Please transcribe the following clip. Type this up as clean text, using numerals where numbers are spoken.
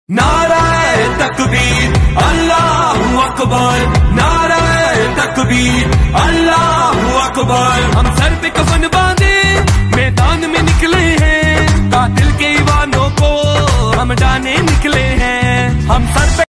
नाराए तकबीर अल्लाहु अकबर, नाराए तकबीर अल्लाहु अकबर। हम सर पे कफन बांधे मैदान में निकले हैं, कातिल के ईवानों को हम जाने निकले हैं। हम सर पे